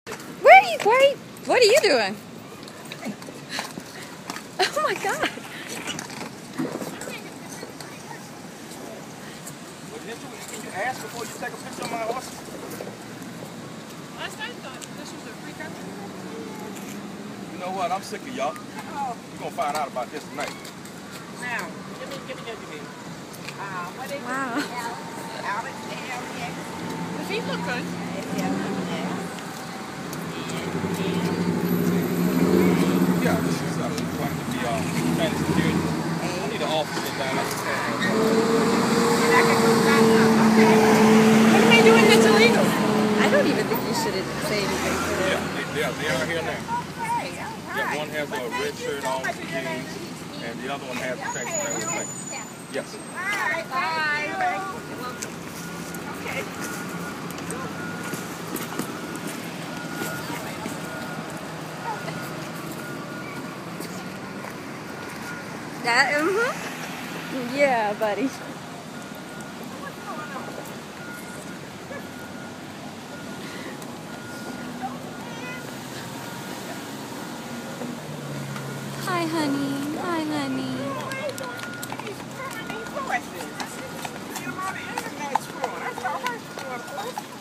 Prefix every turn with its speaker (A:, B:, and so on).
A: What are you doing? Oh my God.
B: Can you ask before you take a picture of my horse?
C: Last night thought this was a free country.
B: You know what? I'm sick of y'all. You're going to find out about this tonight.
C: Now, give me. What is
A: Wow.
C: it? Alex, does he look good?
B: Yeah, this is like the training security. I need an officer down there.
C: What are they doing that's illegal?
A: I don't even think you should say anything for that.
B: Yeah, they are here now.
C: Okay,
B: Yeah, one has a red shirt on, jeans, and the other one has the same thing. Yes.
C: Alright, bye. Okay.
A: Yeah, buddy. Hi, honey. Hi, honey.
C: He's throwing these voices. You know, the internet's full. That's all right.